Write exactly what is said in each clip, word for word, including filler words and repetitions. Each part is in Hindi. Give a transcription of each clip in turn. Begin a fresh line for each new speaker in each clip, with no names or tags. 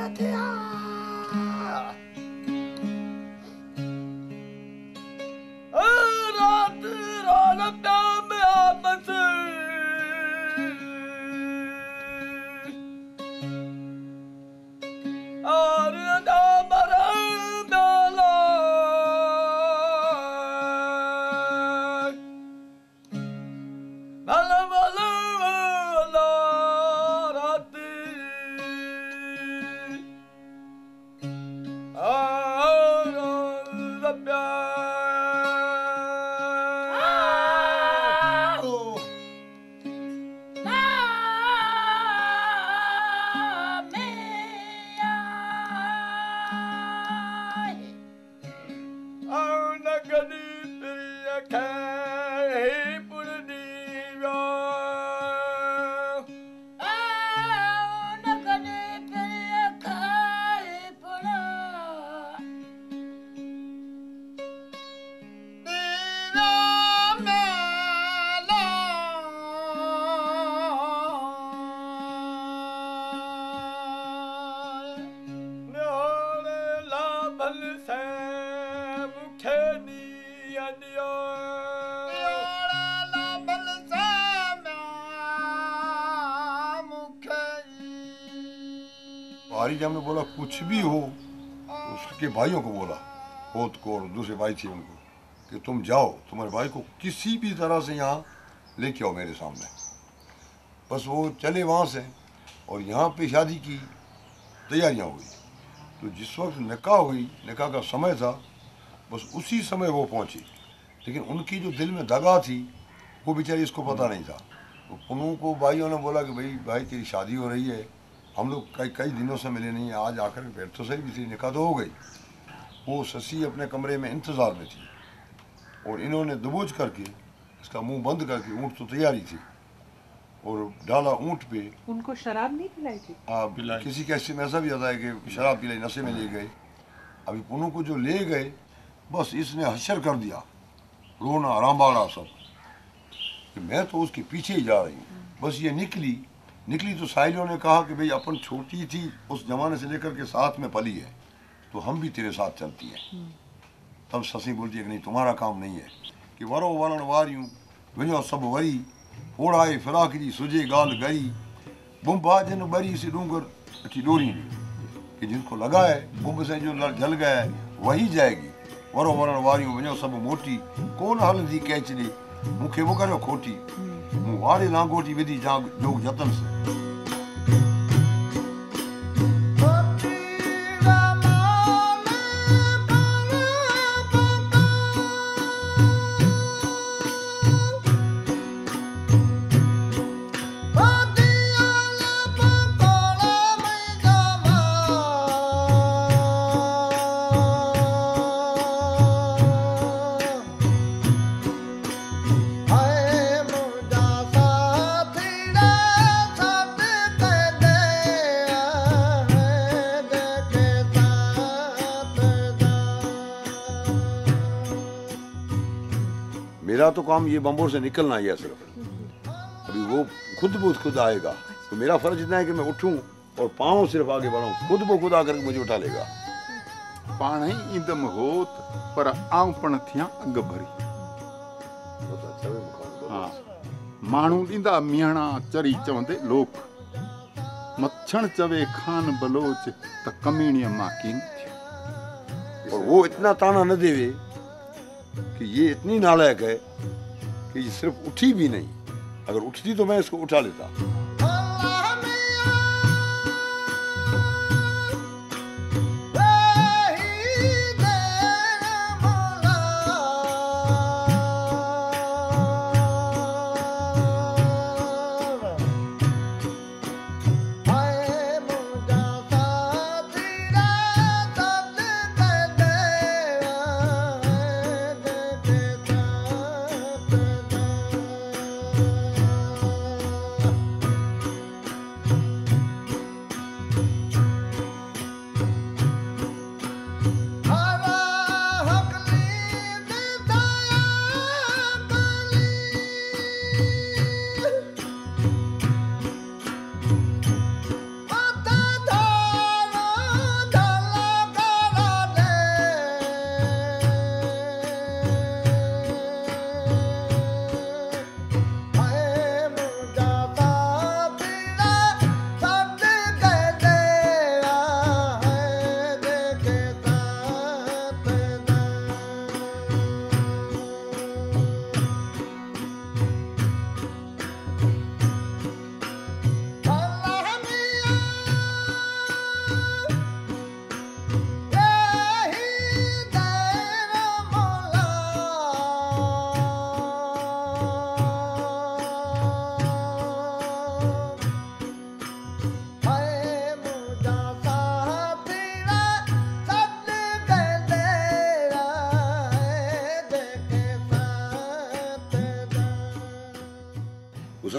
थिया रात रात में आपस और दामरा डाला बाला बाला बाला रात और प्यार
जब ने बोला कुछ भी हो, उसके भाइयों को बोला, होत को और दूसरे भाई थे उनको, कि तुम जाओ, तुम्हारे भाई को किसी भी तरह से यहाँ लेके आओ मेरे सामने। बस वो चले वहाँ से और यहाँ पे शादी की तैयारियाँ हुई। तो जिस वक्त निकाह हुई, निकाह का समय था, बस उसी समय वो पहुँची। लेकिन उनकी जो दिल में दगा थी वो बेचारी इसको पता नहीं था। तो पुनू को भाइयों ने बोला कि भाई भाई तेरी शादी हो रही है, हम लोग कई कई दिनों से मिले नहीं, आज आकर बैठ तो सही भी थी, निकाह तो हो गई। वो शशि अपने कमरे में इंतज़ार में थी और इन्होंने दबोच करके इसका मुंह बंद करके, ऊँट तो तैयारी थी, और डाला ऊँट पे।
उनको शराब नहीं पिलाई थी?
हाँ, किसी कैसे में ऐसा भी आता है कि शराब पिलाई, नशे में ले गए। अभी पुनू को जो ले गए, बस इसने हशर कर दिया, रोना रामबाड़ा सब, कि मैं तो उसके पीछे ही जा रही हूँ। बस ये निकली निकली तो साहिलों ने कहा कि भाई अपन छोटी थी, उस जमाने से लेकर के साथ में पली है, तो हम भी तेरे साथ चलती हैं। तब शशि बोलती है कि नहीं, तुम्हारा काम नहीं है, कि वरो वरण वारियूं विञो सब वरी, ओढ़ाए फिराक जी सुजे गाल गई, बुम्बा जिन बरी से डूंगर अच्छी डोरी, कि जिनको लगा है बुम्ब से जो जल गया है वही जाएगी। वरो वरण वारियूं विञो सब मोटी, कौन हलंदी कैचड़ी, मूंखे वो करो खोटी, मूं वारे लांगोटी विधि जाग जोग जतन से। मेरा तो काम ये बम्बोर से निकलना ही है सिर्फ। अभी वो खुद ब खुद आएगा, तो मेरा फर्ज इतना है कि मैं उठूं और पाँव सिर्फ आगे बढ़ाऊं, खुद ब खुद आकर मुझे उठा लेगा।
पाण ही ईंदम होत पर आऊं पण थियां अग भरी। हाँ, माण्हू ॾींदा मियाणा चरी चवंदे लोक, मच्छण चवे खान बलोच त कमीणीअ मां कीन थी।
और वो इतना ताना न देवे कि ये इतनी नालायक है कि ये सिर्फ उठी भी नहीं, अगर उठती तो मैं इसको उठा लेता।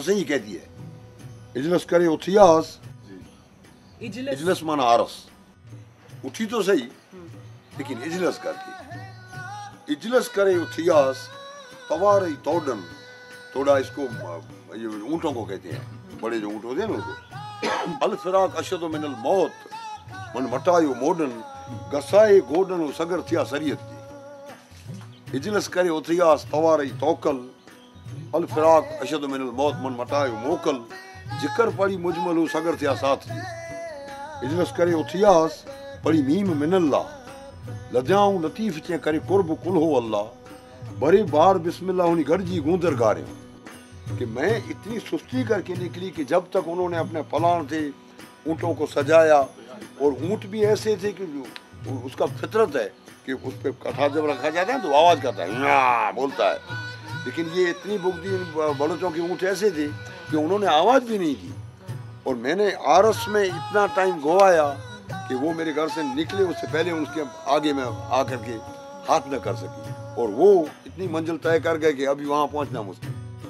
ससई ही कहती है इजलस करे उथियास।
इजलस
इजलस माना आरस, उठी तो सही लेकिन इजलस करके। इजलस करे उथियास तवार ही तोड़न, तोड़ा इसको ये ऊँटों को कहते हैं, बड़े जो ऊँट होते हैं ना उनको। अल फिराक अशद मिनल मौत मन मटायो मोडन गसाए गोडन सगर थिया सरियत जी। इजलस करे उथियास तवार ही तोकल अल फिराक अशद मिनल मौत मन मटायो मोकल जिक्र पड़ी मुजमल सगर थिया साथ जी। इजलस करे उथियास पड़ी मीम मिनल्ला लद्याऊं लतीफ चे करे कुर्ब कुल हो अल्लाह बड़े बार बिस्मिल्लाह उन्हीं गरजी गूंदर गा रहे कि मैं इतनी सुस्ती करके निकली कि जब तक उन्होंने अपने पलान थे ऊँटों को सजाया, और ऊँट भी ऐसे थे कि उसका फितरत है कि उस पर कथा जब रखा जाता है तो आवाज़ करता है या बोलता है, लेकिन ये इतनी बुगदी बलोचों के ऊँट ऐसे थे कि उन्होंने आवाज़ भी नहीं की। और मैंने आरस में इतना टाइम गवाया कि वो मेरे घर से निकले उससे पहले उसके आगे में आकर के हाथ न कर सकी, और वो इतनी मंजिल तय कर गए कि अभी वहाँ पहुँचना मुश्किल।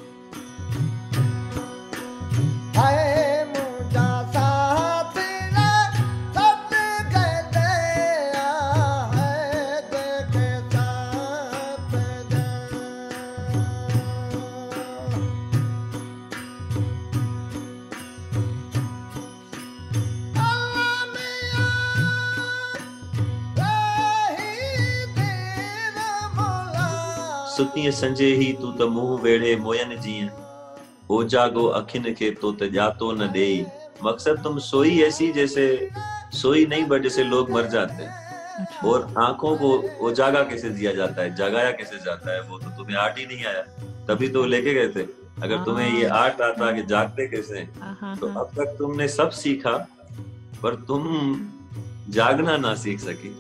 सुतीअ संजे ही तू त मुंह वेड़े मोयन जीअं ओ जागो अखिन के तो त जातो न देई। मकसद तुम सोई ऐसी जैसे सोई नहीं बट जैसे लोग मर जाते हैं, और आंखों को उजागा कैसे दिया जाता है, जगाया कैसे जाता है, वो तो तुम्हें आर्ट ही नहीं आया, तभी तो लेके गए थे। अगर तुम्हें ये आर्ट आता कि जागते कैसे, तो अब तक तुमने सब सीखा पर तुम जागना ना सीख सकी।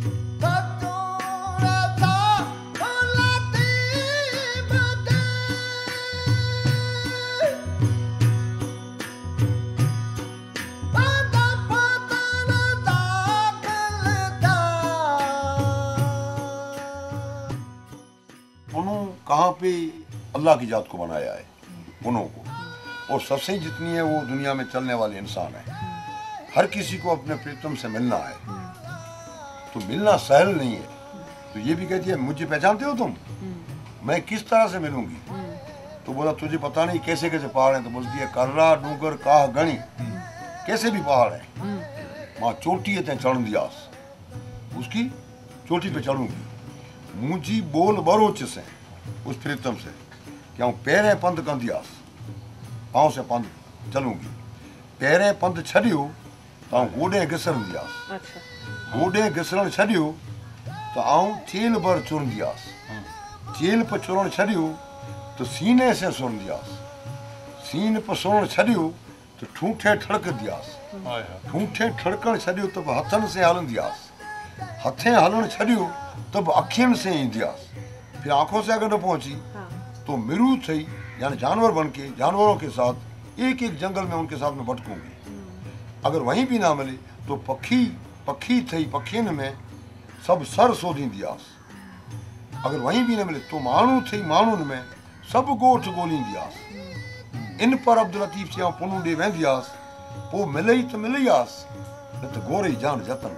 कहाँ पे अल्लाह की जात को बनाया है उन्हों को, और सबसे जितनी है वो दुनिया में चलने वाले इंसान है। हर किसी को अपने प्रीतम से मिलना है, तो मिलना सहल नहीं है। तो ये भी कहती है मुझे पहचानते हो तुम, मैं किस तरह से मिलूंगी? तो बोला तुझे पता नहीं कैसे कैसे पहाड़ हैं? तो बोलती है कर्रा डूंगर काह गणी, कैसे भी पहाड़ है, वहाँ चोटी है तें चढ़ दियास, उसकी चोटी पे चढ़ूंगी। मुझी बोल बरोच से उस प्रीतम से क्या पैरें पंध कंदियास, पाँव से पंध चलूंगी। पैरें पंध छड़ियो तो गोडे घिसण दियास, गोडे घिसण छड़ियो तो आऊं चेल भर चुरन दियास, चेल पर चुरण छड़ियो तो सीने से सुन दियास, सीन पर सुरण छड़ियो तो ठूठे ठड़क दियास, ठूठे ठड़कण छड़ियो तो हथन से हलन दियास, हथे हलन छड़ियो तब अखियन से ही दियास। फिर आंखों से अगर न पहुंची तो मिरू थी यानी जानवर बन के जानवरों के साथ एक एक जंगल में उनके साथ में भटकूंगी। अगर वहीं भी ना मिले तो पखी पखी थी पखियन में सब सर सोधी दियास। अगर वहीं भी न मिले तो मानू थी मानून में सब गोठ गोली दियास। इन पर अब्दुल लतीफ से पुनू डे वेंदियास, वो मिले ही तो मिले ही आस, न तो गोरे जान जतन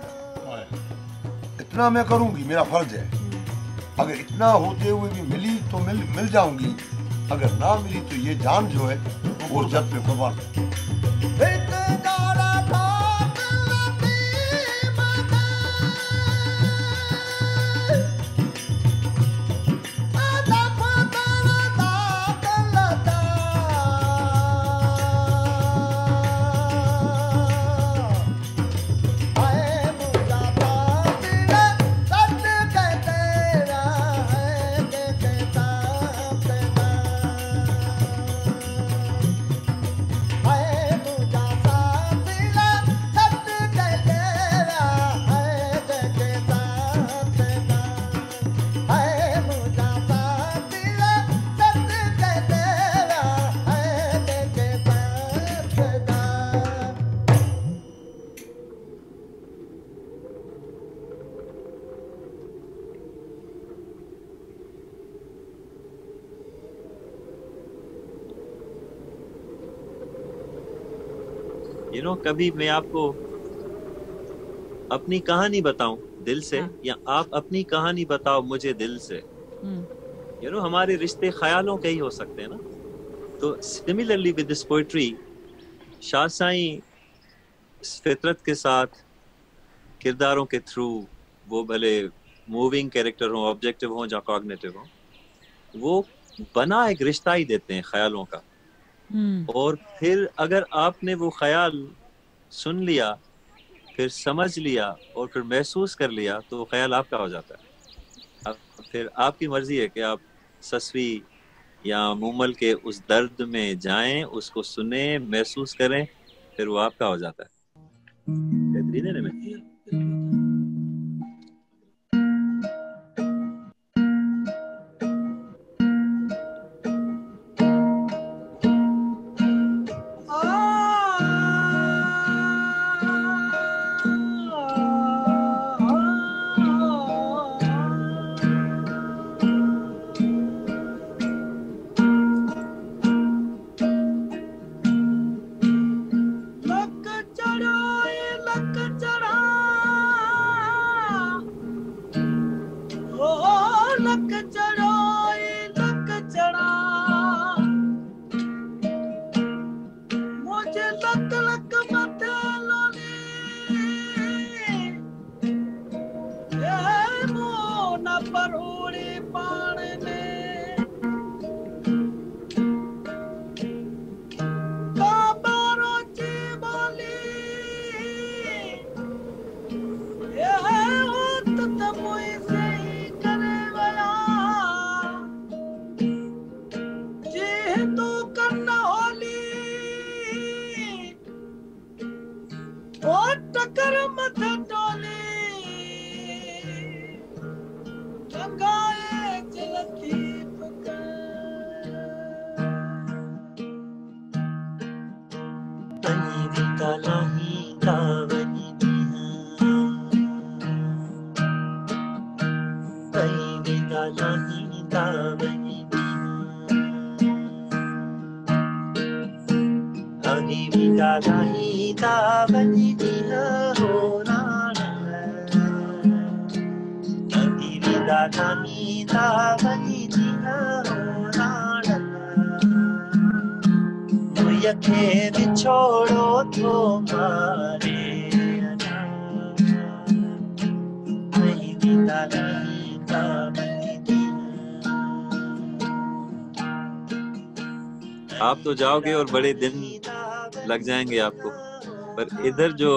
कर। इतना मैं करूंगी, मेरा फर्ज है। अगर इतना होते हुए भी मिली तो मिल मिल जाऊंगी, अगर ना मिली तो ये जान जो है वो जत पे कुर्बान है।
I
यू नो कभी मैं आपको अपनी कहानी बताऊं दिल से,
हाँ।
या आप अपनी कहानी बताओ मुझे दिल से,
हम्म
यू नो हमारे रिश्ते ख्यालों के ही हो सकते हैं ना। तो similarly with this poetry, Shah Sain फितरत के साथ किरदारों के थ्रू, वो भले मूविंग कैरेक्टर हो, ऑब्जेक्टिव हो या कॉग्निटिव हो, वो बना एक रिश्ता ही देते हैं ख्यालों का।
हम्म
और फिर अगर आपने वो ख्याल सुन लिया, फिर समझ लिया और फिर महसूस कर लिया, तो वो ख्याल आपका हो जाता है। अब फिर आपकी मर्जी है कि आप ससवी या मुमल के उस दर्द में जाएं, उसको सुने, महसूस करें, फिर वो आपका हो जाता है। बेहतरीन है ना?
लक चढ़ाए लक चढ़ा ओ लक चढ़ाए लक चढ़ा मुझे लक लक मत लोने ए मोन परोड़े पाण ने काबारो ची बोली ए होत त मोई से ही करे वया जी तू करना होली ओ टकर मत डोली गंगाए चलती पुकार छोड़ो तो मारे
आप तो जाओगे और बड़े दिन लग जाएंगे आपको, पर इधर जो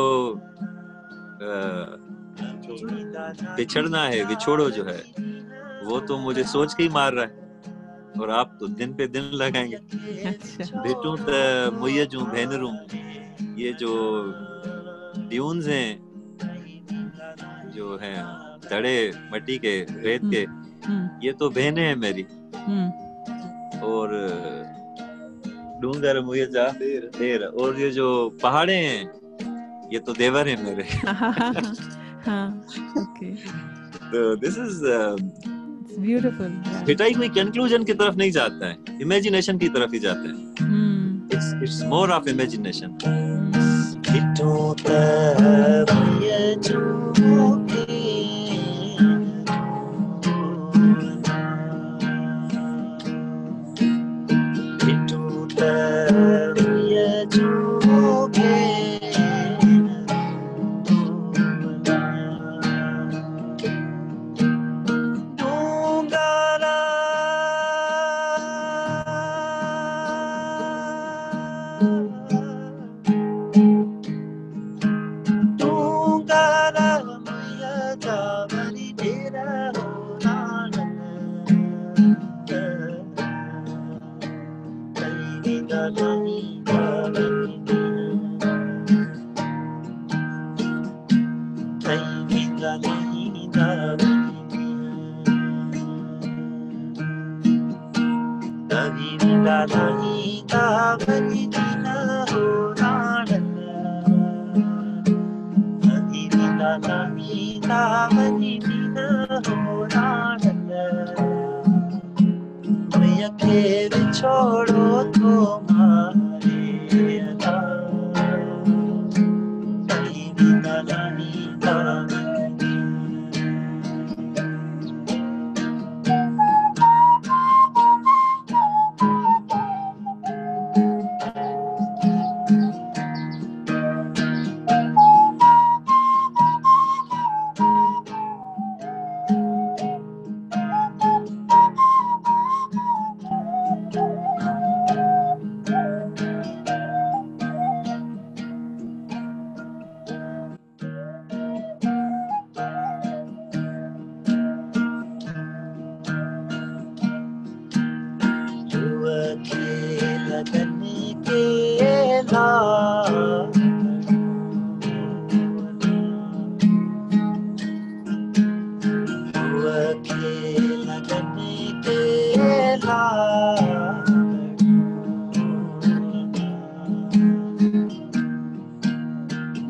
अ, बिछड़ना है, विछोड़ो जो है, वो तो मुझे सोच के ही मार रहा है, और आप तो दिन पे दिन लगाएंगे।
अच्छा
बेटू त मुये जू भेनरू, ये जो ट्यून्स हैं, जो हैं दड़े मट्टी के, रेत के,
हम्म
ये तो बहनें हैं मेरी।
हम्म
और डूंगर मुये जा देर, और ये जो पहाड़े हैं, ये तो देवर हैं मेरे।
हाँ ओके
तो दिस इज
इट्स ब्यूटीफुल
पिटाई कोई कंक्लूजन की तरफ नहीं जाता है, इमेजिनेशन की तरफ ही जाता है।
Hmm
it's it's more of imagination.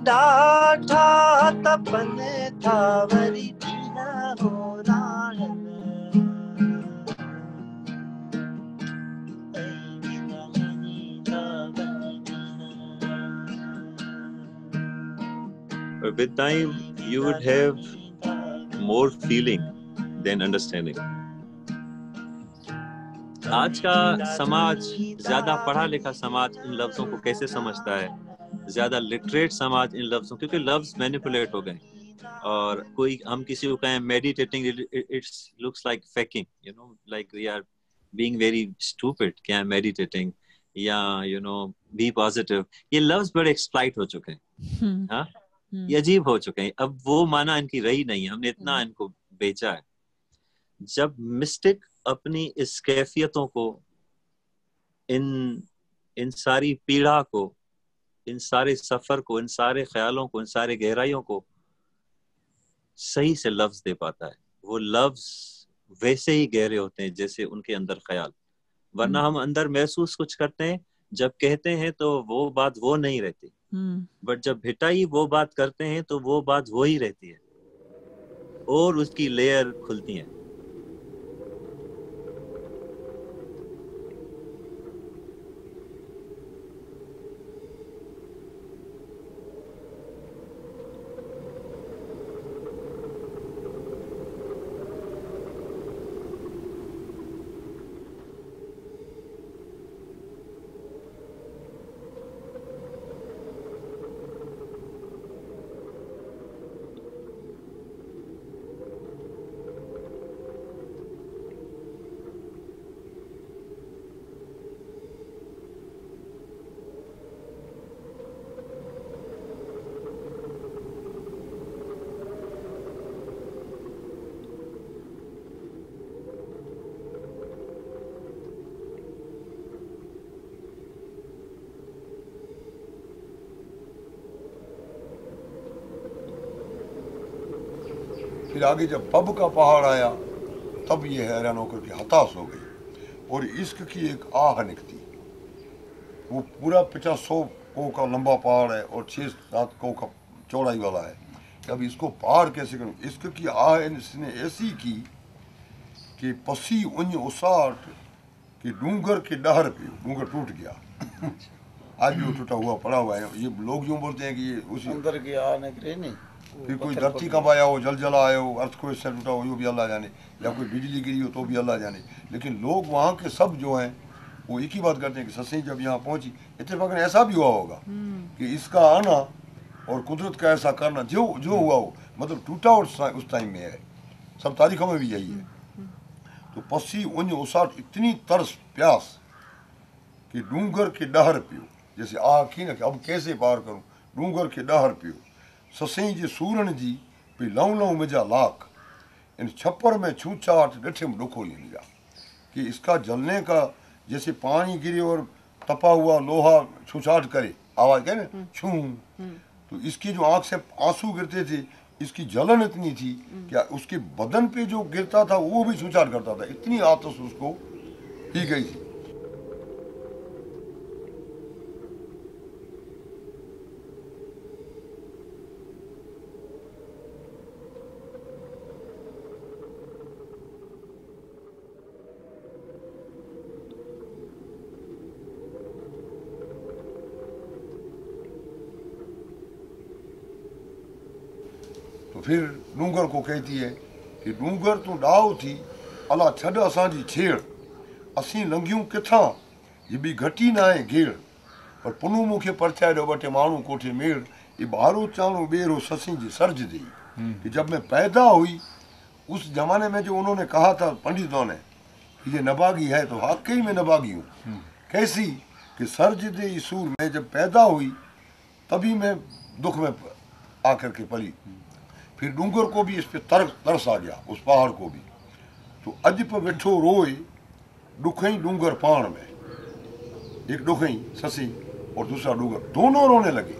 ॾाढा तपन था वरी ॾींहं हो राणन
But with time, you would have more feeling than understanding. आज का समाज, ज्यादा पढ़ा लिखा समाज इन लफ्जों को कैसे समझता है, ज्यादा लिटरेट समाज इन लफ्जों, क्योंकि लफ्ज मैनिपुलेट हो गए और कोई हम किसी को कहें meditating, it's looks like faking, you know, like we are being very stupid, क्या मेडिटेटिंग या यू नो बी पॉजिटिव, ये लफ्ज बड़े एक्सप्लॉइट हो चुके हैं, हाँ, ये अजीब हो चुके हैं। अब वो माना इनकी रही नहीं है, हमने इतना इनको बेचा है। जब मिस्टिक अपनी इस कैफियतों को, इन इन सारी पीड़ा को, इन सारे सफर को, इन सारे ख्यालों को, इन सारे गहराइयों को सही से लफ्ज दे पाता है, वो लफ्ज वैसे ही गहरे होते हैं जैसे उनके अंदर ख्याल। वरना हम अंदर महसूस कुछ करते हैं, जब कहते हैं तो वो बात वो नहीं रहती, बट जब भिटाई वो बात करते हैं तो वो बात वो ही रहती है और उसकी लेयर खुलती है।
फिर आगे जब पब का पहाड़ आया तब ये हैरान होकर के हताश हो गई और इश्क की एक आह निकली। वो पूरा पचास सौ को का लंबा पहाड़ है और छः सात को का चौड़ाई वाला है। अब इसको पार कैसे करूँ? इश्क की आह इसने ऐसी की कि पसी उन उसाट कि डूंगर के डहर पे डूंगर टूट गया। आज भी वो टूटा हुआ पड़ा हुआ है। ये लोग यूँ बोलते हैं कि ये उसी
अंदर की आह निकली नहीं,
फिर कोई धरती कंपाया हो, जल जला आया हो, अर्थ को इससे टूटा हो, यो भी अल्लाह जाने, या कोई बिजली गिरी हो तो भी अल्लाह जाने। लेकिन लोग वहाँ के सब जो हैं वो एक ही बात करते हैं कि ससई जब यहाँ पहुँची, इत्तेफाकन ऐसा भी हुआ होगा कि इसका आना और कुदरत का ऐसा करना जो जो हुआ हो, मतलब टूटा और उस टाइम में है। सब तारीखों में भी यही है। तो पसी उन उसाट इतनी तरस प्यास कि डूंगर के डहर पियो, जैसे आह की न कि अब कैसे पार करूँ, डूंगर के डहर पियो ससई जे सूरन जी पे लऊं लऊं मुझा लाख, इन छप्पर में छूछाट डठे में डुखो लिया कि इसका जलने का जैसे पानी गिरे और तपा हुआ लोहा छूछाट करे, आवाज़ करे ना छू, तो इसकी जो आँख से आंसू गिरते थे, इसकी जलन इतनी थी कि उसके बदन पे जो गिरता था वो भी छूछाट करता था, इतनी आतश उसको पी गई थी। तो फिर डूंगर को कहती है कि डूंगर तूं ॾाओ थी अला छॾ असांजी छेड़, असीं लंघियूं किथां ये बि घटी न आहे घेड़, पर पुनू मूंखे परछाए ॾियो ॿ टे माण्हू कोठे मेड़, ये ॿारो चाणो ॿेरो ससी जी सर्ज दी कि जब मैं पैदा हुई उस जमाने में जो उन्होंने कहा था पंडितों ने कि ये नबागी है, तो वाकई में नबागी हूँ। कैसी कि सर्ज दे सूर में जब पैदा हुई तभी मैं दुख में आकर के पली। फिर डूंगर को भी इस पे तर तरस आ गया, उस पहाड़ को भी। तो अज पे वेठो रोए डुखई डूंगर पाण में, एक डुखई ससी और दूसरा डूंगर, दोनों रोने लगे।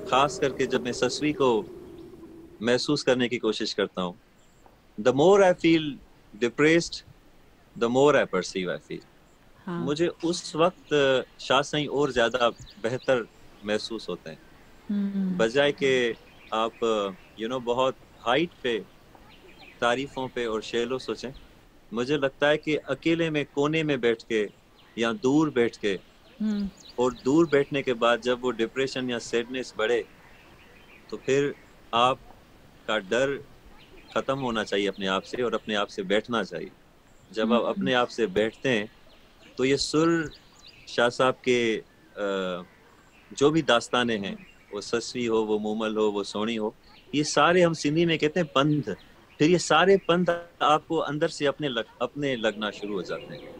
खास करके जब मैं सस्वी को महसूस करने की कोशिश करता हूँ, the more I feel depressed, the more I perceive I feel.
हाँ,
मुझे उस वक्त शाह साईं और ज्यादा बेहतर महसूस होते हैं,
हम्म,
बजाय कि आप यू नो बहुत हाइट पे, तारीफों पे और शेलो सोचें। मुझे लगता है कि अकेले में कोने में बैठ के या दूर बैठ के,
हम्म,
और दूर बैठने के बाद जब वो डिप्रेशन या सैडनेस बढ़े, तो फिर आपका डर खत्म होना चाहिए अपने आप से, और अपने आप से बैठना चाहिए। जब आप अपने आप से बैठते हैं तो ये सुर शाह साहब के अ, जो भी दास्ताने हैं, वो सस्वी हो, वो मूमल हो, वो सोनी हो, ये सारे हम सिंधी में कहते हैं पंध। फिर ये सारे पंध आपको अंदर से अपने लग, अपने लगना शुरू हो जाते हैं।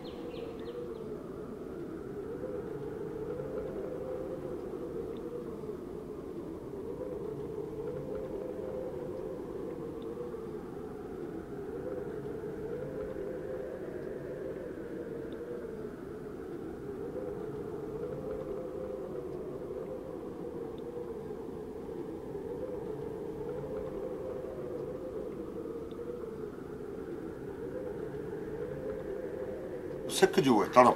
सिख जो है तड़प,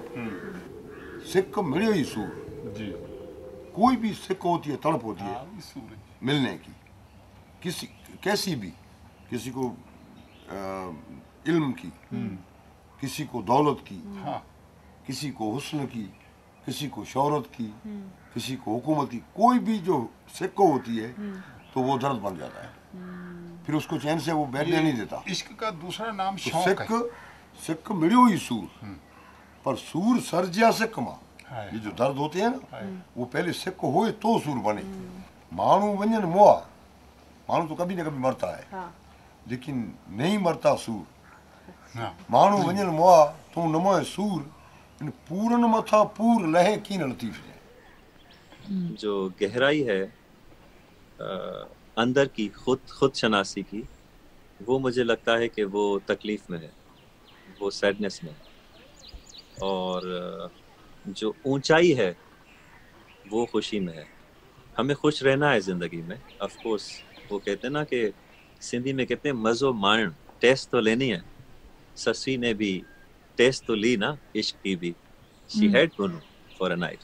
सिख मिले ही सूर।
जी
कोई भी सिख होती है, तड़प होती है
हाँ, सूरज
मिलने की, किसी कैसी भी, किसी को अ, इल्म की, किसी को दौलत की,
हाँ
किसी को हुस्न की, किसी को शोहरत की, किसी को हुकूमत की। कोई भी जो सिख होती है तो वो दर्द बन जाता है, फिर उसको चैन से वो बैठने नहीं देता।
इश्क का दूसरा नाम
तो
शौक
सिख
है।
सिख मिलियो ही सूर, पर सूर सर्जिया सिख मां।
हाँ।
ये जो दर्द होते हैं ना, वो पहले सिख होए तो सूर बने। मानू वंजन मुआ, मानू तो कभी न कभी मरता है,
हाँ।
लेकिन नहीं मरता सूर।
हाँ
मानू वंजन मुआ तू नमो सूर, इन पूरन मथा पूर लहे की लतीफ है।
जो गहराई है आ, अंदर की खुद खुद शनासी की, वो मुझे लगता है कि वो तकलीफ में है, वो सैडनेस में है। और आ, जो ऊंचाई है वो खुशी में है। हमें खुश रहना है ज़िंदगी में। ऑफ कोर्स वो कहते हैं ना कि सिंधी में कहते हैं मज़ो माण, टेस्ट तो लेनी है। सस्वी ने भी टेस्ट तो ली ना इश्क की भी, शी हैड गुनू फॉर अ नाइट।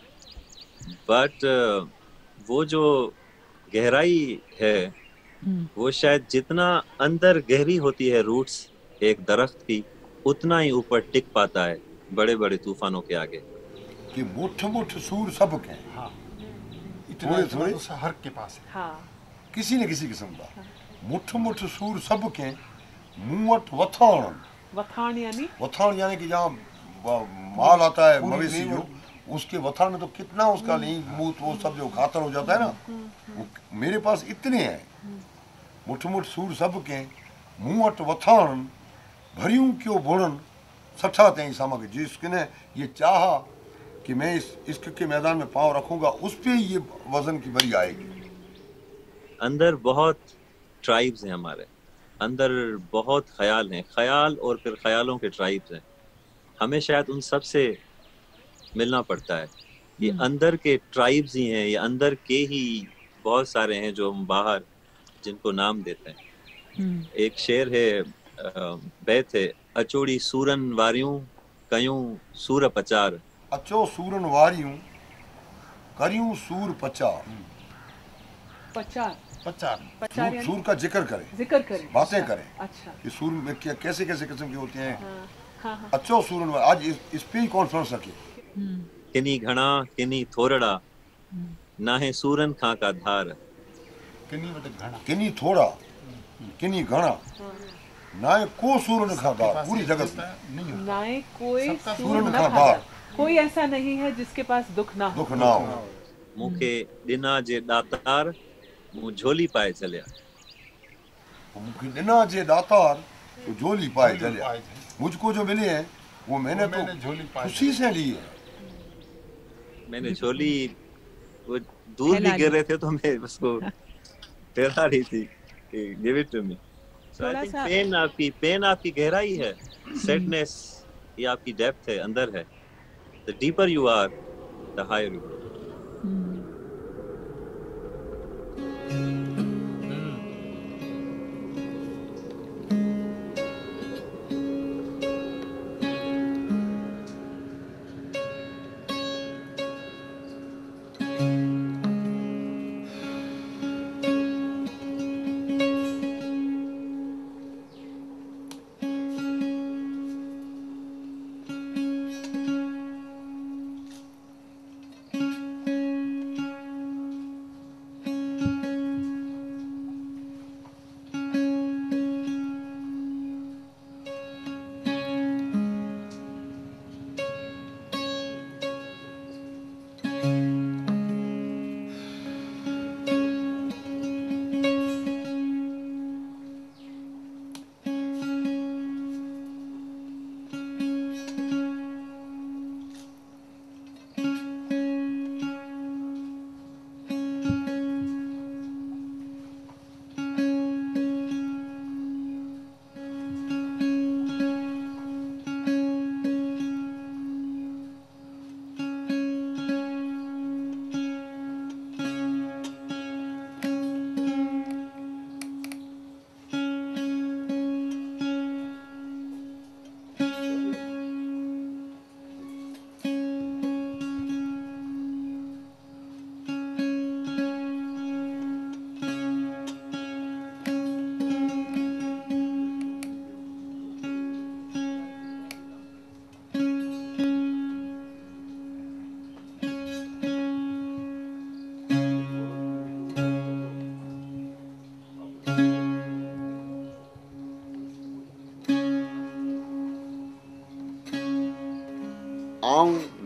बट वो जो गहराई है, वो शायद जितना अंदर गहरी होती है रूट्स एक दरख्त की, उतना ही ऊपर टिक पाता है बड़े बड़े तूफानों के आगे।
कि मुठ मुठ सूर सब के,
हाँ
थोड़े थोड़े
इतना तो हर के पास है।
हाँ।
किसी न किसी किस्म का मुठ मुठ सूर सब के, मुंह वट वथाण।
वथान यानी
वथाण यानी कि जहाँ व- माल आता है
पूरी
मवेशी
लेवल।
जो, उसके वथाण में तो कितना उसका लीक मूत वो सब जो खातर हो जाता है ना, वो मेरे पास इतने हैं। मुठ मुठ सूर सब के, मुंह वट वथाण, भरियूं क्यों बुणन सठा तई सामक। जिसने ये चाहा कि मैं इस इश्क के मैदान में पाँव रखूंगा, उस पे ही ये वजन की बरी आएगी।
अंदर बहुत ट्राइब्स हैं हमारे अंदर, बहुत ख्याल हैं, ख्याल और फिर ख्यालों के ट्राइब्स हैं। हमें शायद उन सब से मिलना पड़ता है। ये अंदर के ट्राइब्स ही हैं, ये अंदर के ही बहुत सारे हैं जो हम बाहर जिनको नाम देते हैं। एक शेर है, अ, बैत है, अचोड़ी सूरन वारियूं कयूं सूर पचार।
अचो सूरन वारियूं करियूं सूर पचार।
पचार।
पचार
पचार
सूर,
यानी
सूर का जिक्र करे,
जिक्र करें,
बातें
अच्छा,
करें।
अच्छा।
ये सूर में क्या कैसे कैसे किस्म के होते हैं।
हाँ, हाँ, हाँ।
अच्छो सूरन वार, आज इस, इस पे ही कॉन्फ्रेंस रखी।
किनी घणा किनी थोरड़ा, नाहे सूरन खां का धार।
किन्नी वटि घणा
किनी थोड़ा किनी घणा, ना ये को सूरन खा दार पूरी जगत में
नहीं होता।
नाए कोई
सबका
सूर
सूरन
न
खा
खाता।
दार।
कोई ऐसा नहीं है जिसके पास दुख ना हो।
दुख ना हो।
मूंखे ॾिना जे ॾातार, मूं झोली पाए चलिया।
मूंखे ॾिना जे दातार तो झोली पाए
झोली
जलिया।
पाए जलिया।
मुझको जो मिले हैं वो मैंने
वो मैंने
तो
झोली पाए
खुशी से ली है।
मैंने झोली, वो दूर भी
फैला
गिर
दी।
रहे थे तो मैं उसको फैला रही थी कि give it to me. So I
थोड़ा
थिंक
सा-
पेन आपकी पेन आपकी गहराई है, सैडनेस ये आपकी डेप्थ है, अंदर है। The deeper you are the higher you grow.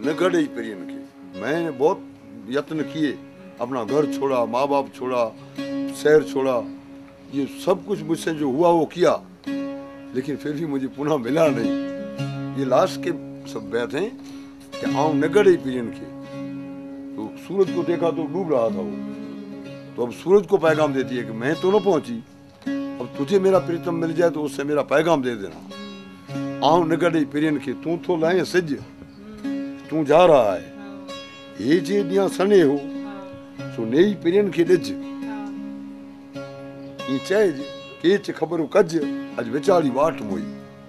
न गड़े पेरियन के। मैंने बहुत यत्न किए, अपना घर छोड़ा, माँ बाप छोड़ा, शहर छोड़ा, ये सब कुछ मुझसे जो हुआ वो किया, लेकिन फिर भी मुझे पुनः मिला नहीं। ये लास्ट के सब बैठ हैं कि आऊँ न गड़े पेरियन के। तो सूरज को देखा तो डूब रहा था वो, तो अब सूरज को पैगाम देती है कि मैं तो न पहुंची, अब तुझे मेरा प्रीतम मिल जाए तो उससे मेरा पैगाम दे देना। आऊं निगड़े पेरियन के तू तो लाए सिज, तू जा रहा है ये जे दिया सने हो सो नई पेरियन के डिज ई चए केच खबर कज अज विचारी वाट मोई।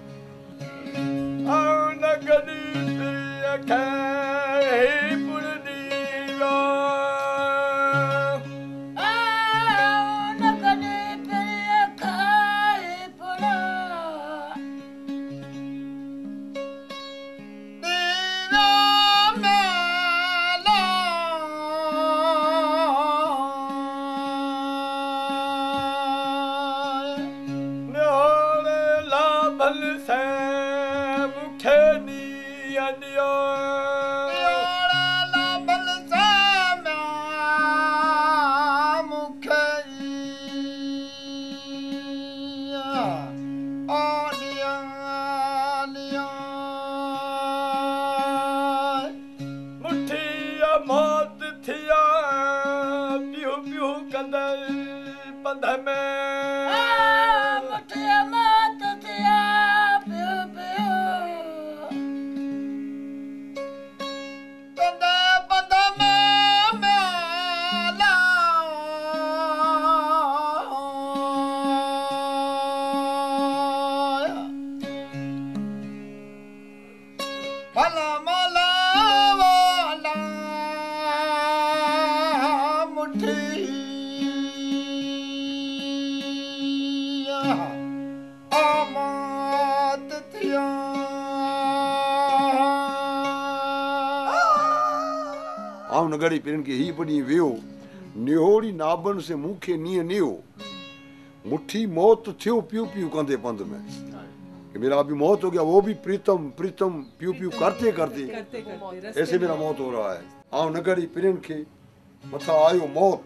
आऊं निगड़े पेरियन के पुरनीवा, आऊं निगड़े पेरियन के पुरा
नगड़ी पेरियन के ही बनी वियो निहोड़ी नाबन से मुखे नीय नियो मुट्ठी मौत थियो पियो पियो कंदे पंध में कि मेरा अभी मौत हो गया, वो भी प्रीतम प्रीतम पियो पियो करते करते, करते, करते ऐसे मेरा मौत हो रहा है। आऊं नगड़ी पेरियन के मथा आयो मौत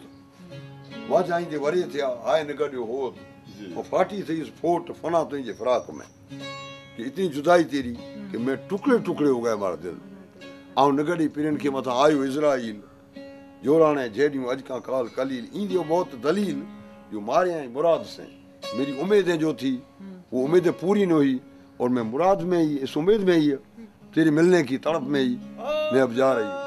वह जाइंदे वरे थिया आए नगड़ियो होत और फाटी थी इस फोट फना तुझे फराक में कि इतनी जुदाई तेरी कि मैं टुकड़े टुकड़े हो गए मारा दिल। आऊं नगड़ी पेरियन के मथा आयो इज़राइल जोराने जेडियूं अज का काल कलील इंदियो मौत दलील जो मारे हैं मुराद से। मेरी उम्मीदें जो थी वो उम्मीदें पूरी न हुई और मैं मुराद में ही इस उम्मीद में ही तेरे मिलने की तड़प में ही मैं अब जा रही हूँ।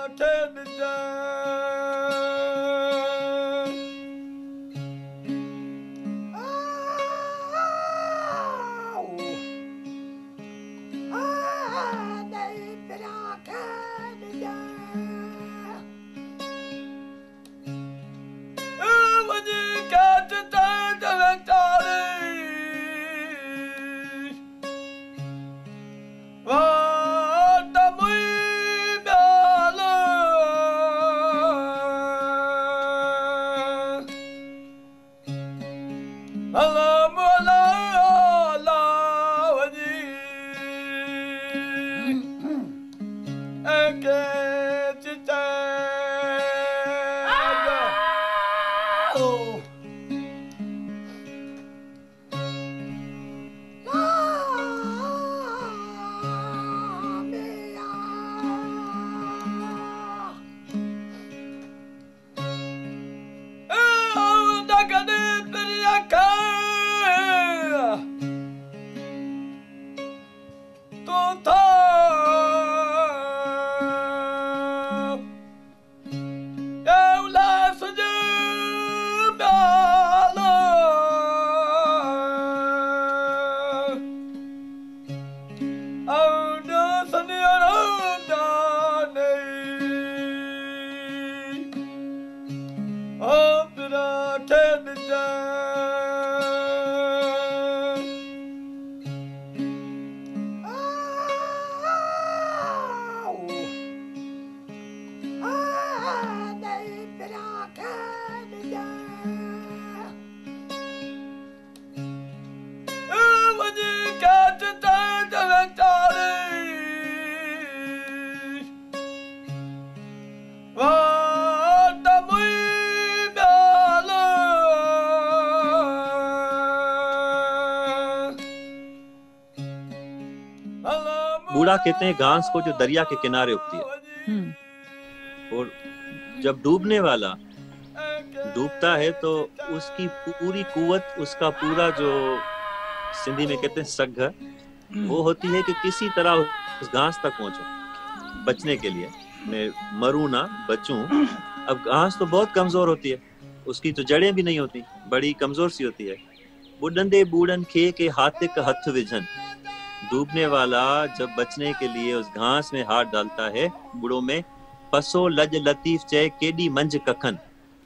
पूरा कहते हैं घास को जो दरिया के किनारे उगती है,
हम्म
और जब डूबने वाला डूबता है तो उसकी पूरी कुवत, उसका पूरा जो सिंधी में कहते हैं सघ, वो होती है कि किसी तरह उस घास तक पहुंचो बचने के लिए, मैं मरूं ना बचूं। अब घास तो बहुत कमजोर होती है, उसकी तो जड़ें भी नहीं होती, बड़ी कमजोर सी होती है। बुढ़ंदे बूढ़न खे के हाथ के हथ विझन, डूबने वाला जब बचने के लिए उस घास में हाथ डालता है, बुढ़ों में पसो लज लतीफ चे केडी मंज कखन।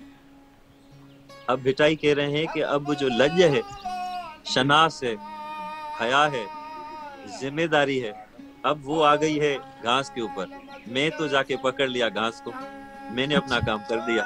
अब भिटाई कह रहे हैं कि अब जो लज है, शनास है, हया है, जिम्मेदारी है, अब वो आ गई है घास के ऊपर। मैं तो जाके पकड़ लिया घास को, मैंने अपना काम कर दिया।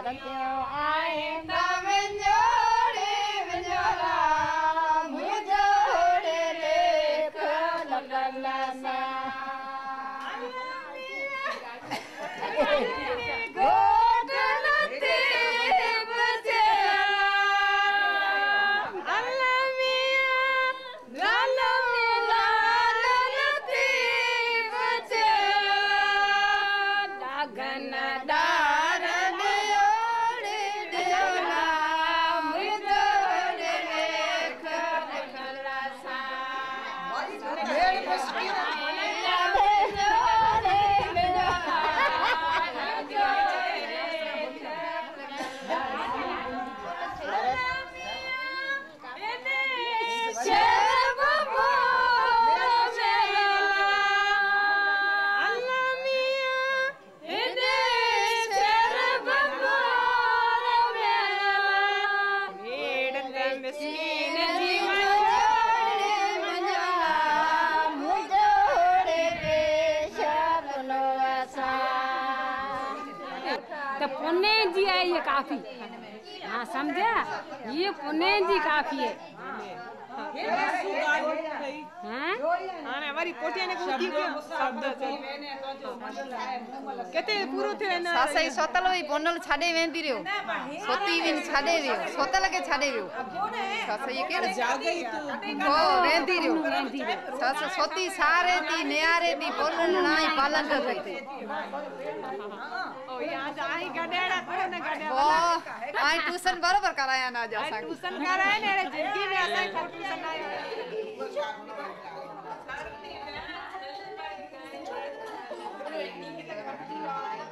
भारत्यो आए तमंजोड़े मंजोला मुझोड़े लेख लगलसा गोगलते बचे अल्लाह मियां लाला लालते बचे दागन दार ओड़े देवला मुझोड़े लेख लगलसा तो पुणे जी है ये काफी। हाँ समझा, ये पुणे जी काफी है। हाँ
हाणे वरी कोठे ने कुछ कियो शब्द केते पूरो थे ना
सासई सोतल भी पोनल छाडे वेंदी रियो सोती विन छाडे रियो सोतल के छाडे रियो सासई केड़े
जागई तू
ओ वेंदी रियो सास सोती सारे ती नियारे ती पोनल नाई पालन करती
ओ याद आई गडेड़ा कोने ने गडेड़ा
ओ आई ट्यूशन बराबर कराया ना जा सक
ट्यूशन कराए ने जिंदगी में असाई ट्यूशन आया
Thank you.